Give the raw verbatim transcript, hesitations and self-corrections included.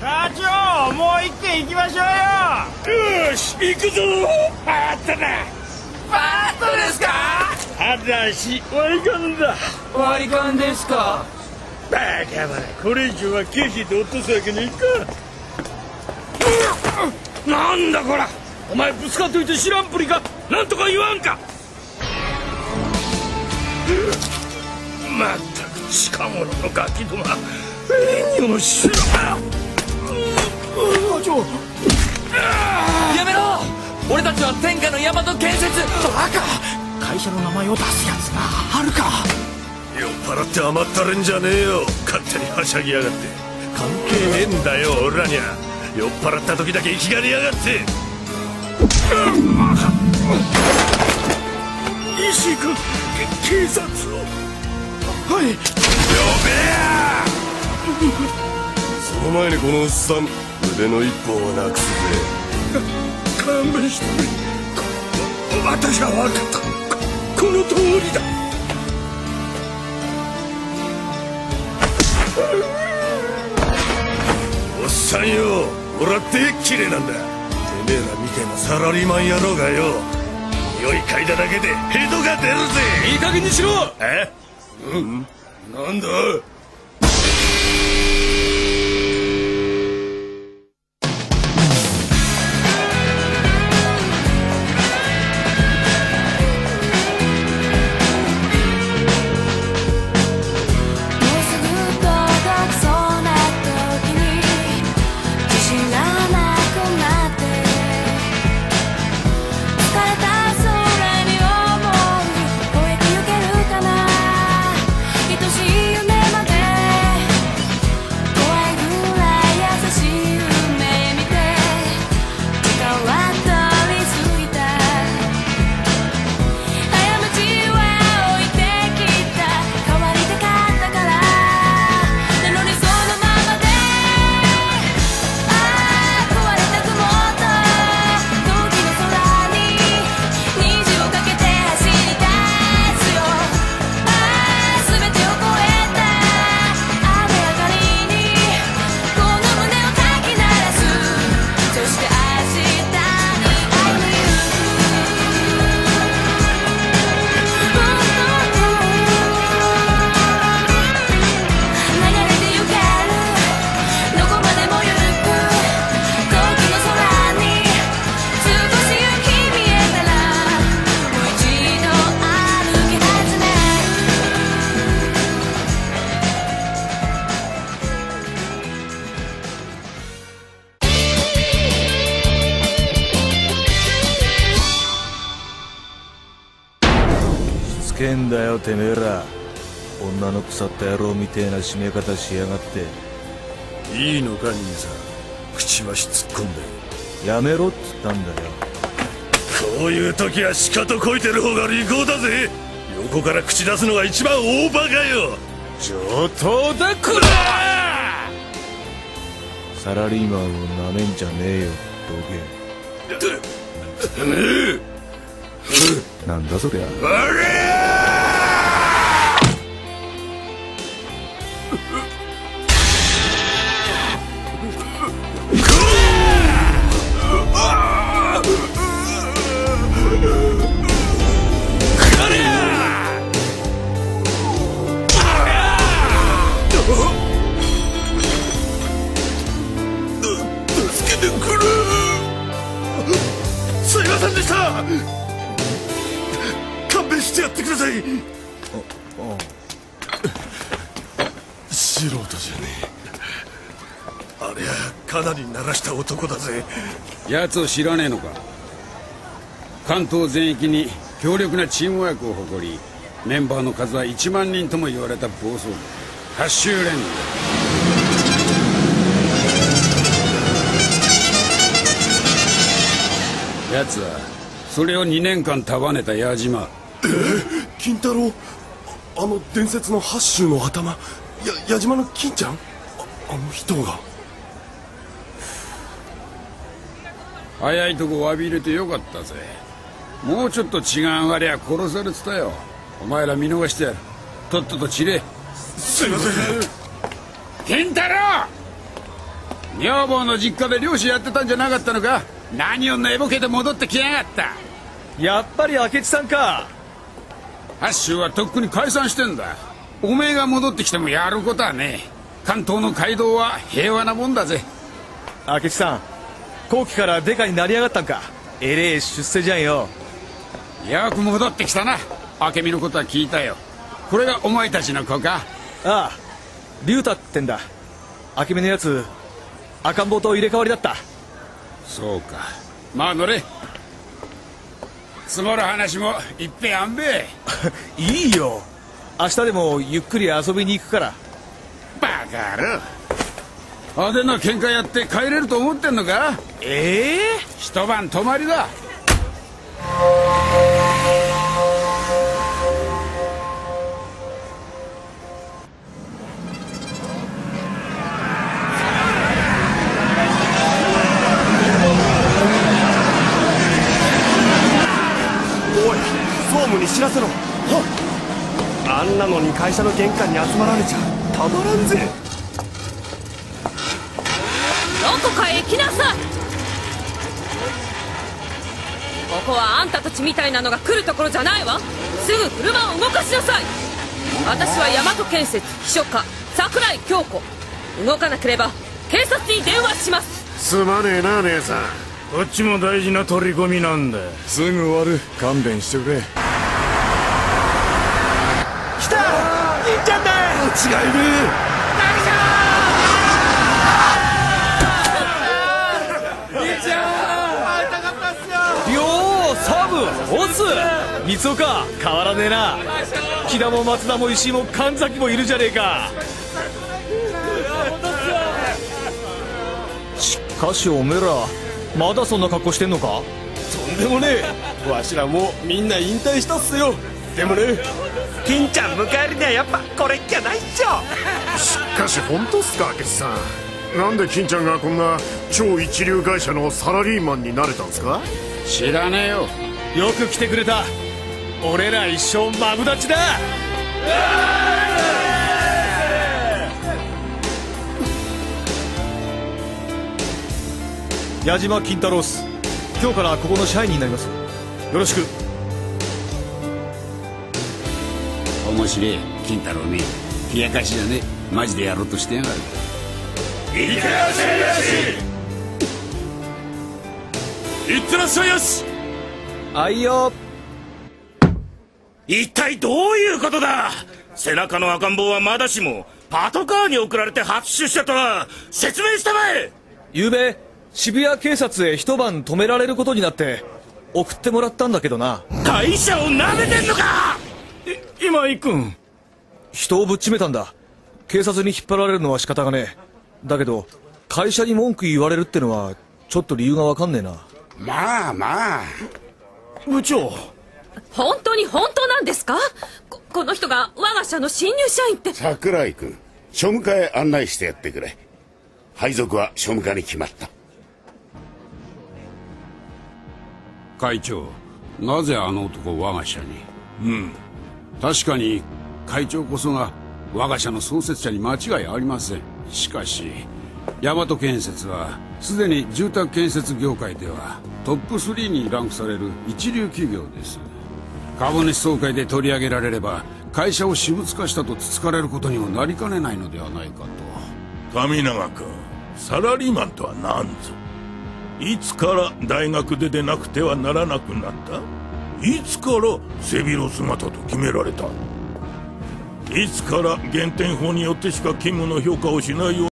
課長、もう一軒行きましょうよ。 よし行くぞ。あったな。 パートですか。 ただし割り勘だ。 割り勘ですか。 バカバカ、これ以上は経費で落とすわけにいかん。なんだこら、お前ぶつかっといて知らんぷりか。なんとか言わんか。まったく近頃のガキどもは縁にもしろ。 課長、やめろ。俺たちは天下の大和建設。バカ、会社の名前を出すやつがあるか。 酔っ払って甘ったれんじゃねえよ。勝手にはしゃぎやがって。関係ねえんだよ俺らにゃ。酔っ払った時だけ生きがりやがって。石井君、警察を。 はい。 呼べや。 その前にこのおっさん腕の一本をなくすぜ。 勘弁してくれ。私は分かった。この通りだ。おっさんよ、俺はでっきれなんだ。てめえらみてえなサラリーマン野郎がよ、匂い嗅いだだけでヘドが出るぜ。 いい加減にしろ。 え？うん？なんだ？ けんだよてめえら。女の腐った野郎みてえな締め方しやがって。 いいのか兄さん、口はし突っ込んで。 やめろっつったんだよ。 こういう時はしかとこいてる方が利口だぜ。横から口出すのが一番大バカよ。 上等だこら。サラリーマンをなめんじゃねえよどけ。 てめえなんだそりゃ。 バレすいませんでした。勘弁してやってください。素人じゃねえ。ありゃかなり鳴らした男だぜ。 奴を知らねえのか。関東全域に強力なチームワークを誇り、メンバーの数はいちまんにんとも言われた暴走族八州連合。奴はそれをにねんかん束ねた矢島。 え金太郎、あの伝説の八州の頭、や矢島の金ちゃん、あ, あの人が。 早いとこ詫び入れてよかったぜ。もうちょっと違うありゃ殺されてたよ。お前ら見逃してやる。とっとと散れ。 すいません。 金太郎、 女房の実家で漁師やってたんじゃなかったのか。何を寝ぼけて戻ってきやがった。 やっぱり明智さんか。 ハッシュはとっくに解散してんだ。おめえが戻ってきてもやることはねえ。関東の街道は平和なもんだぜ。 明智さん、後期からデカになりやがったんか。えれえ出世じゃんよ。 よく戻ってきたな。明美のことは聞いたよ。これがお前たちの子か。 ああ、龍太ってんだ。明美のやつ赤ん坊と入れ替わりだった。 そうか。まあ乗れ。積もる話もいっぺんあんべ。 いいよ、明日でもゆっくり遊びに行くから。 バカ野郎。派手な喧嘩やって帰れると思ってんのか。 ええー、 一晩泊まりだ。 おい、総務に知らせろ。はっ、あんなのに会社の玄関に集まられちゃたまらんぜ。 どこかへ行きなさい。ここはあんたたちみたいなのが来るところじゃないわ。すぐ車を動かしなさい。私は大和建設秘書課桜井京子。動かなければ警察に電話します。 すまねえな姉さん。 こっちも大事な取り込みなんだ。 すぐ終わる、勘弁してくれ。 来た、銀ちゃんだ。 違いねよー、サブ、オス、三岡、変わらねえな。木田も松田も石井も神崎もいるじゃねえか。しかしおめえらまだそんな格好してんのか。 とんでもねえ、わしらもうみんな引退したっすよ。でもね、 金ちゃん迎えるにはやっぱこれっきゃないっしょ。 しかし本当っすか明智さん。なんで金ちゃんがこんな超一流会社のサラリーマンになれたんですか。 知らねえよ。 よく来てくれた。俺ら一生マブダチだ。矢島金太郎っす。今日からここの社員になります。よろしく。 面白い金太郎ね。冷やかしじゃねえ、マジでやろうとしてやがる。 いってらっしゃいやし。いってらっしゃいやし。 あいよ。 一体どういうことだ。背中の赤ん坊はまだしもパトカーに送られて発出したとは説明したまえ。 ゆうべ渋谷警察へ一晩泊められることになって送ってもらったんだけどな。 会社をなめてんのか。 い今井君、 人をぶっちめたんだ。警察に引っ張られるのは仕方がねえ。だけど会社に文句言われるってのはちょっと理由がわかんねえな。 まあまあ。 部長、 本当に本当なんですか。 こ, この人が我が社の新入社員って。 桜井君、庶務課へ案内してやってくれ。配属は庶務課に決まった。 会長、なぜあの男を我が社に。うん、確かに会長こそが我が社の創設者に間違いありません。しかし大和建設はすでに住宅建設業界ではトップスリーにランクされる一流企業です。株主総会で取り上げられれば会社を私物化したとつつかれることにもなりかねないのではないかと。 上永君、サラリーマンとは何ぞ。いつから大学出でなくてはならなくなった。いつから背広姿と決められた。いつから減点法によってしか勤務の評価をしないよう